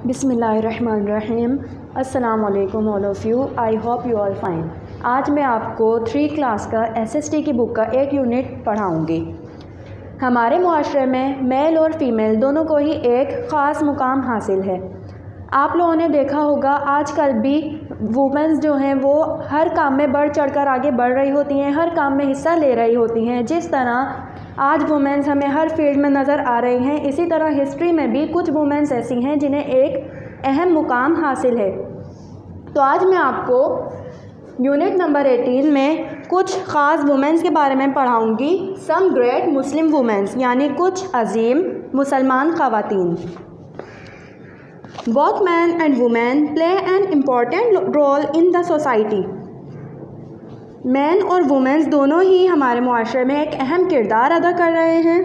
बिस्मिल्लाहिर्रहमानिर्रहीम। अस्सलाम वालेकुम all of you. I hope you all fine. आज मैं आपको 3 क्लास का SST की बुक का एक यूनिट पढ़ाऊँगी। हमारे मुआशरे में मेल और फीमेल दोनों को ही एक ख़ास मुकाम हासिल है। आप लोगों ने देखा होगा आजकल भी वुमेंस जो हैं वो हर काम में बढ़ चढ़कर आगे बढ़ रही होती हैं, हर काम में हिस्सा ले रही होती हैं। जिस तरह आज वुमेंस हमें हर फील्ड में नज़र आ रही हैं, इसी तरह हिस्ट्री में भी कुछ वुमेंस ऐसी हैं जिन्हें एक अहम मुकाम हासिल है। तो आज मैं आपको यूनिट नंबर 18 में कुछ ख़ास वुमेंस के बारे में पढ़ाऊँगी। सम ग्रेट मुस्लिम वुमेंस, यानी कुछ अजीम मुसलमान ख़वातीन। Both men and women play an important role in the society. Man और वुमेंस दोनों ही हमारे मुआशरे में एक अहम किरदार अदा कर रहे हैं।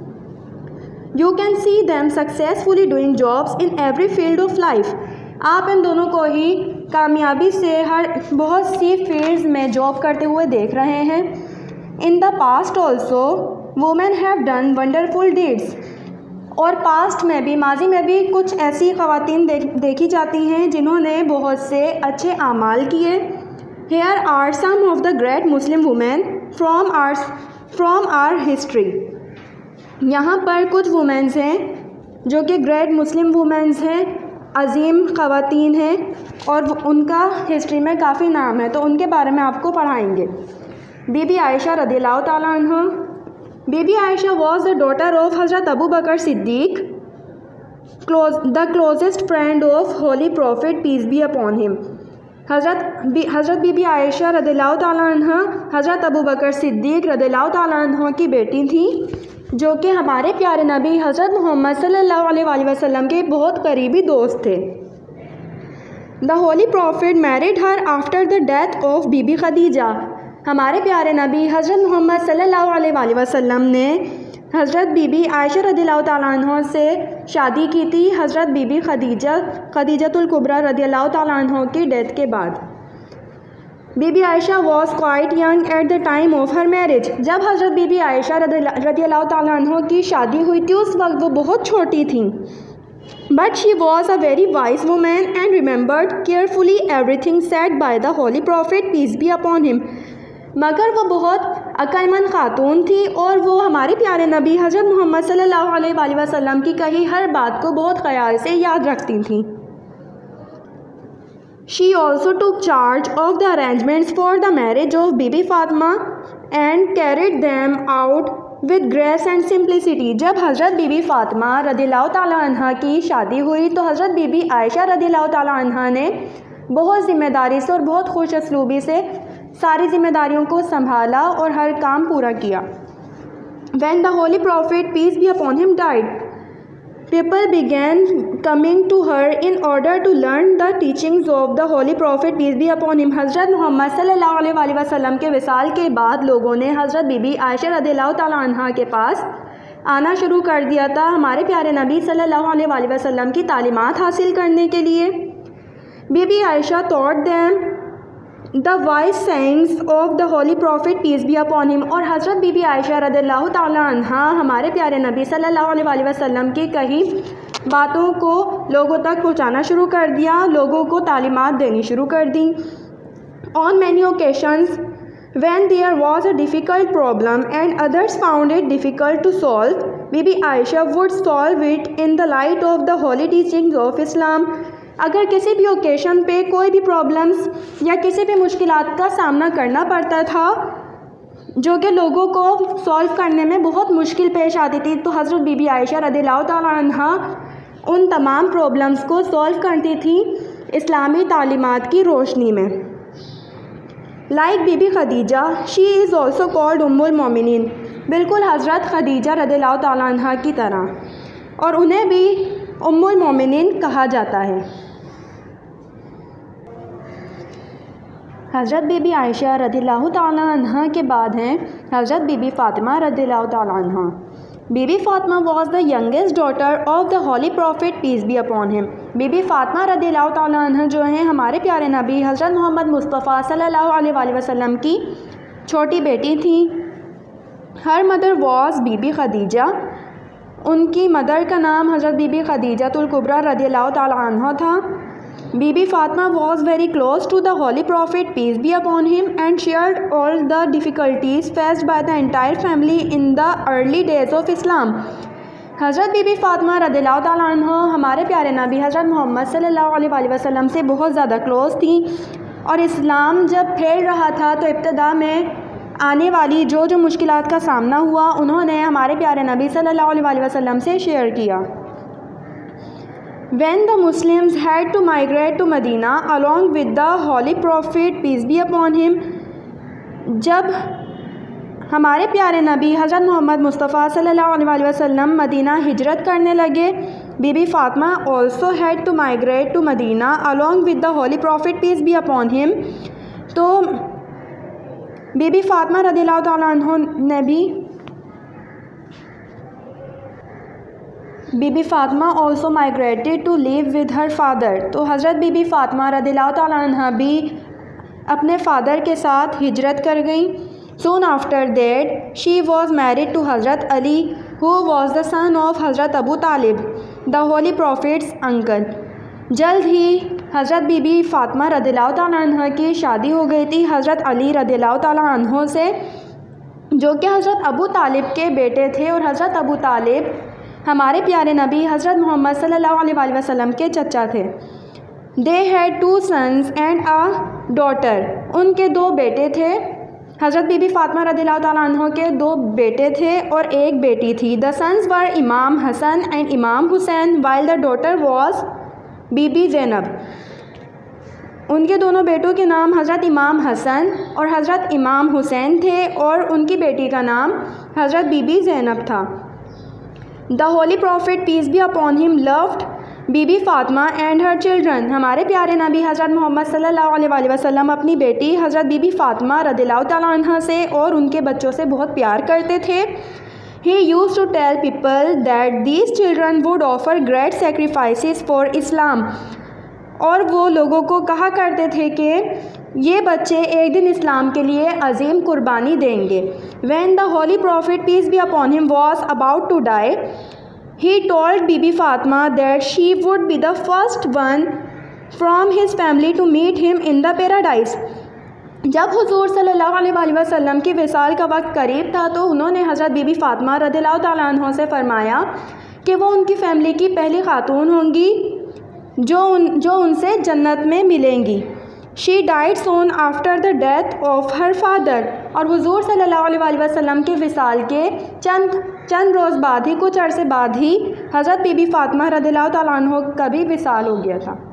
You can see them successfully doing jobs in every field of life. आप इन दोनों को ही कामयाबी से बहुत सी फील्ड्स में जॉब करते हुए देख रहे हैं। In the past also, women have done wonderful deeds. और पास्ट में भी, माजी में भी कुछ ऐसी ख़वातीन देखी जाती हैं जिन्होंने बहुत से अच्छे आमाल किए। Here are some of the great Muslim women from our history. यहाँ पर कुछ वुमेंस हैं जो कि ग्रेट मुस्लिम वुमेंस हैं, अजीम ख़वातीन हैं और उनका हिस्ट्री में काफ़ी नाम है, तो उनके बारे में आपको पढ़ाएंगे। बीबी आयशा रज़ियल्लाहु ताला अन्हा। Bibi Aisha was the daughter of Hazrat Abu Bakr Siddiq, the closest friend of Holy Prophet, peace be upon him. हज़रत बीबी आयशा रज़ियल्लाहु ताला अन्हा हज़रत अबू बकर सिद्दीक़ रज़ियल्लाहु ताला अन्हा की बेटी थी, जो कि हमारे प्यारे नबी हज़रत मोहम्मद सल्लल्लाहु अलैहि वसल्लम के बहुत करीबी दोस्त थे। The Holy Prophet married her after the death of बीबी खदीजा। हमारे प्यारे नबी हज़रत मोहम्मद सल्लल्लाहु अलैहि वसल्लम ने हज़रत बीबी आयशा रज़ियल्लाहु ताला अन्हा से शादी की थी हज़रत बीबी खदीजतुल कुबरा रज़ियल्लाहु ताला अन्हा की डेथ के बाद। Bibi Aisha was quite young at the time of her marriage. जब हज़रत बीबी आयशा रज़ियल्लाहु ताला अन्हा की शादी हुई थी उस वक्त वो बहुत छोटी थी। But she was a very wise woman and remembered carefully everything said by the holy prophet, peace be upon him. मगर वो बहुत अक्लमंद खातून थी और वो हमारे प्यारे नबी हज़रत मोहम्मद सल्लल्लाहु अलैहि वसल्लम की कही हर बात को बहुत ख्याल से याद रखती थी। She also took charge of the arrangements for the marriage of Bibi Fatima and carried them out with grace and simplicity. जब हज़रत बीबी फातिमा रज़ियल्लाहु ताला अन्हा की शादी हुई तो हज़रत बीबी आयशा रज़ियल्लाहु ताला अन्हा ने बहुत ज़िम्मेदारी से और बहुत खुश असलूबी से सारी जिम्मेदारियों को संभाला और हर काम पूरा किया। When the Holy Prophet, peace be upon him, died, people began coming to her in order to learn the teachings of the Holy Prophet, peace be upon him. हज़रत मोहम्मद सल्लल्लाहु अलैहि वसल्लम के विसाल के बाद लोगों ने हज़रत बीबी आयशा रज़ियल्लाहु ताला अन्हा के पास आना शुरू कर दिया था हमारे प्यारे नबी सल्लल्लाहु अलैहि वसल्लम की तालीमात हासिल करने के लिए। Bibi Aisha taught them the wise sayings of the holy prophet, peace be upon him. और हज़रत बीबी आयशा रज़ियल्लाहु ताला अन्हा हमारे प्यारे नबी सल्लल्लाहु अलैहि वसल्लम की कही बातों को लोगों तक पहुंचाना शुरू कर दिया, लोगों को तालीमात देनी शुरू कर दी। On many occasions when there was a difficult problem and others found it difficult to solve, Bibi Aisha would solve it in the light of the holy teachings of Islam. अगर किसी भी ओकेशन पे कोई भी प्रॉब्लम्स या किसी भी मुश्किलात का सामना करना पड़ता था जो कि लोगों को सॉल्व करने में बहुत मुश्किल पेश आती थी, तो हज़रत बीबी आयशा रज़ियल्लाहु ताला अन्हा उन तमाम प्रॉब्लम्स को सॉल्व करती थी इस्लामी तालीमात की रोशनी में। Like Bibi Khadija, she is also called उम्मुल मोमिनीन। बिल्कुल हज़रत खदीजा रज़ियल्लाहु ताला अन्हा की तरह, और उन्हें भी उम्मुल मोमिनीन कहा जाता है। हज़रत बीबी आयशा रज़ियल्लाहु ताला अन्हा के बाद हैं हज़रत बीबी फ़ातिमा रज़ियल्लाहु ताला अन्हा। Bibi Fatima was the youngest daughter of the holy prophet, peace be upon him. Bibi Fatima रज़ियल्लाहु ताला अन्हा जो हैं हमारे प्यारे नबी हज़रत मोहम्मद मुस्तफ़ा सल्लल्लाहु अलैहि वसल्लम की छोटी बेटी थी। Her mother was Bibi Khadija उनकी मदर का नाम हज़रत बीबी खदीजतुल कुबरा रज़ियल्लाहु ताला अन्हा था। बीबी Fatima was very close to the Holy Prophet, peace be upon him, and shared all the difficulties faced by the entire family in the early days of Islam. हज़रत बीबी फातिमा रज़ियल्लाहु ताला अन्हा हमारे प्यारे नबी हज़रत मोहम्मद सल्लल्लाहु अलैहि वसल्लम से बहुत ज़्यादा क्लोज़ थी, और इस्लाम जब फैल रहा था तो इब्तिदा में आने वाली जो मुश्किलात का सामना हुआ उन्होंने हमारे प्यारे नबी सल्लल्लाहु अलैहि वसल्लम से शेयर किया। When the Muslims had to migrate to Medina along with the Holy Prophet, peace be upon him, जब हमारे प्यारे नबी हज़रत मोहम्मद मुस्तफ़ा सल्लल्लाहु अलैहि वसल्लम मदीना हिजरत करने लगे, बीबी Fatima also had to migrate to Medina along with the Holy Prophet, peace be upon him, तो बीबी फातिमा रज़ियल्लाहु ताला अन्हा ने भी Bibi Fatima also migrated to live with her father, तो हज़रत बीबी फातिमा रज़ियल्लाहु ताला अन्हा भी अपने फ़ादर के साथ हिजरत कर गई। Soon after that she was married to Hazrat Ali who was the son of Hazrat Abu Talib the holy prophet's uncle. जल्द ही हज़रत बीबी फातिमा रज़ियल्लाहु ताला अन्हा की शादी हो गई थी हज़रत अली रज़ियल्लाहु ताला अन्हु से, जो कि हज़रत अबू तालिब के बेटे थे, और हज़रत अबू तालिब हमारे प्यारे नबी हज़रत मोहम्मद सल्लल्लाहु अलैहि वसल्लम के चचा थे। They had 2 sons and a daughter, उनके 2 बेटे थे। हज़रत बीबी फातिमा रज़ियल्लाहु ताला अन्हा के 2 बेटे थे और 1 बेटी थी। द सन्स वर इमाम Hasan and Imam Hussain while the daughter was Bibi Zainab. उनके दोनों बेटों के नाम हज़रत इमाम हसन और हज़रत इमाम हुसैन थे, और उनकी बेटी का नाम हज़रत बीबी ज़ैनब था। The holy prophet, peace be upon him, loved Bibi Fatima and her children. हमारे प्यारे नबी हज़रत मोहम्मद सल्लल्लाहु अलैहि वसल्लम अपनी बेटी हज़रत बीबी फातिमा रज़ियल्लाहु ताला अन्हा से और उनके बच्चों से बहुत प्यार करते थे। He used to tell people that these children would offer great sacrifices for Islam, और वो लोगों को कहा करते थे कि ये बच्चे एक दिन इस्लाम के लिए अजीम कुर्बानी देंगे। When the Holy Prophet, peace be upon him, was about to die, he told Bibi Fatima that she would be the first one from his family to meet him in the paradise. जब हुजूर सल्लल्लाहु अलैहि वसल्लम की विसाल का वक्त करीब था तो उन्होंने हज़रत बीबी फातिमा रज़ियल्लाहु ताला अन्हा से फरमाया कि वो उनकी फ़ैमिली की पहली खातून होंगी जो उनसे जन्नत में मिलेंगी। She died soon after the death of her father, और हुजूर सल्लल्लाहु अलैहि वसल्लम के विसाल के चंद रोज़ बाद ही, कुछ अरसे बाद ही हज़रत बीबी फातिमा रज़ियल्लाहु ताला अन्हा का भी विसाल हो गया था।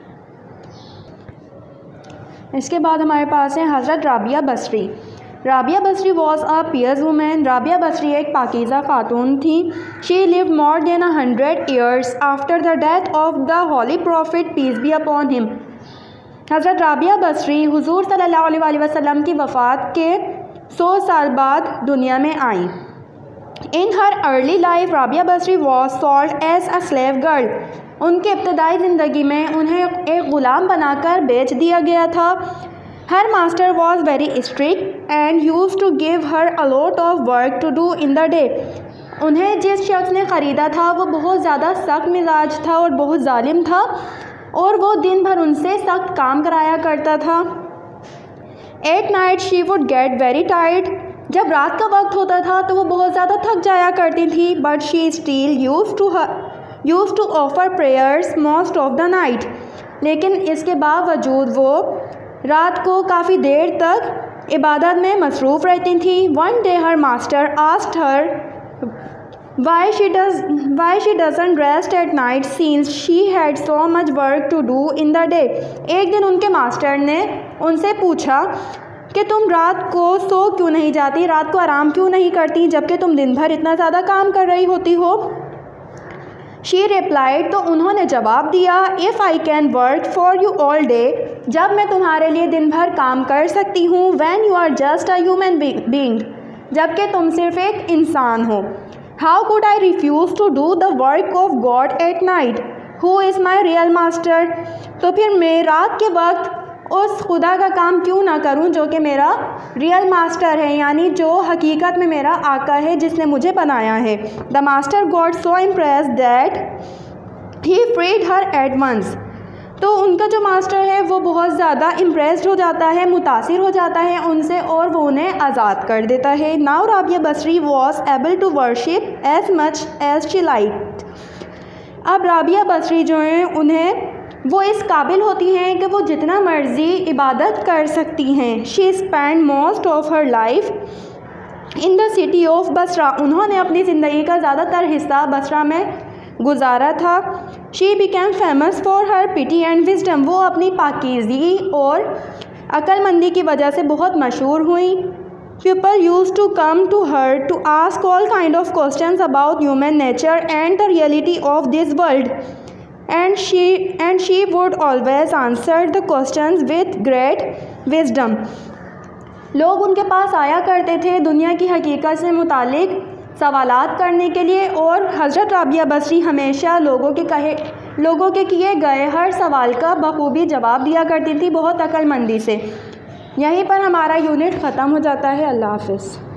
इसके बाद हमारे पास है Hazrat Rabia Basri. Rabia Basri was a pious women. Rabia Basri एक पाकीज़ा खातून थी। She lived more than 100 years after the death of the holy prophet, peace be upon him. Hazrat Rabia बसरी हुजूर सल्लल्लाहु अलैहि वसल्लम की वफ़ात के 100 साल बाद दुनिया में आई। In her early life Rabia Basri was sold as a slave girl. उनके इब्तदाई ज़िंदगी में उन्हें एक ग़ुलाम बनाकर बेच दिया गया था। Her master was very strict and use to give her a lot of work to do in the day. उन्हें जिस शख्स ने ख़रीदा था वो बहुत ज़्यादा सख्त मिजाज था और बहुत जालिम था, और वो दिन भर उनसे सख्त काम कराया करता था। At night she would get very tired. जब रात का वक्त होता था तो वो बहुत ज़्यादा थक जाया करती थी। But she still use to offer prayers most of the night. लेकिन इसके बावजूद वो रात को काफ़ी देर तक इबादत में मसरूफ़ रहती थी। One day her master asked her why she doesn't rest at night since she had so much work to do in the day। एक दिन उनके मास्टर ने उनसे पूछा कि तुम रात को सो क्यों नहीं जाती, रात को आराम क्यों नहीं करती, जबकि तुम दिन भर इतना ज़्यादा काम कर रही होती हो। शी रिप्लाइड, तो उन्होंने जवाब दिया, if I can work for you all day, जब मैं तुम्हारे लिए दिन भर काम कर सकती हूँ, when you are just a human being, जबकि तुम सिर्फ एक इंसान हो। How could I refuse to do the work of God at night, who is my real master. तो फिर मैं रात के वक्त उस खुदा का काम क्यों ना करूं जो कि मेरा रियल मास्टर है, यानी जो हकीकत में मेरा आका है जिसने मुझे बनाया है। The master got so impressed that he freed her at once. तो उनका जो मास्टर है वो बहुत ज़्यादा इम्प्रेस्ड हो जाता है, मुतासिर हो जाता है उनसे और वो उन्हें आज़ाद कर देता है। Now Rabia Basri was able to worship as much as she liked. अब राबिया बसरी जो हैं उन्हें वो इस काबिल होती हैं कि वो जितना मर्ज़ी इबादत कर सकती हैं। She spend most of her life in the city of Basra. उन्होंने अपनी ज़िंदगी का ज़्यादातर हिस्सा बसरा में गुजारा था। She became famous for her piety and wisdom. वो अपनी पाकीज़गी और अक्लमंदी की वजह से बहुत मशहूर हुई। People used to come to her to ask all kind of questions about human nature and the reality of this world, and she would always answer the questions with great wisdom. लोग उनके पास आया करते थे दुनिया की हकीकत से मुतालिक सवालात करने के लिए, और हज़रत राबिया बसरी हमेशा लोगों के किए गए हर सवाल का बखूबी जवाब दिया करती थी, बहुत अक्लमंदी से। यहीं पर हमारा यूनिट ख़त्म हो जाता है। अल्लाह हाफ़िज़।